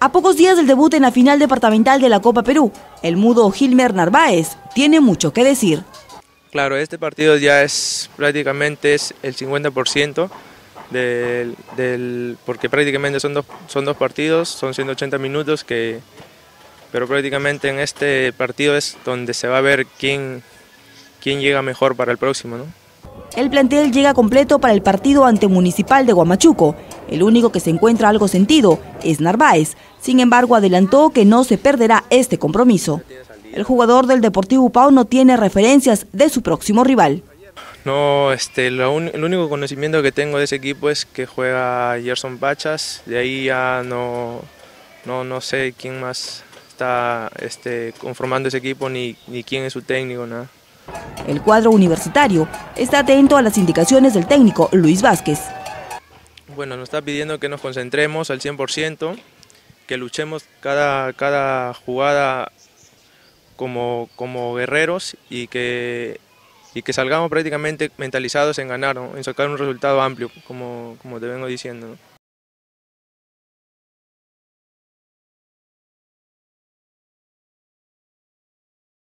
A pocos días del debut en la final departamental de la Copa Perú, el mudo Gilmer Narváez tiene mucho que decir. Claro, este partido ya es prácticamente el 50% porque prácticamente son dos partidos, son 180 minutos, pero prácticamente en este partido es donde se va a ver quién llega mejor para el próximo, ¿no? El plantel llega completo para el partido ante Municipal de Huamachuco. El único que se encuentra algo sentido es Narváez. Sin embargo, adelantó que no se perderá este compromiso. El jugador del Deportivo Upao no tiene referencias de su próximo rival. No, el único conocimiento que tengo de ese equipo es que juega Gerson Pachas. De ahí ya no sé quién más está conformando ese equipo ni quién es su técnico, nada. El cuadro universitario está atento a las indicaciones del técnico Luis Vázquez. Bueno, nos está pidiendo que nos concentremos al 100%, que luchemos cada jugada como guerreros y que salgamos prácticamente mentalizados en ganar, ¿no? En sacar un resultado amplio, como te vengo diciendo, ¿no?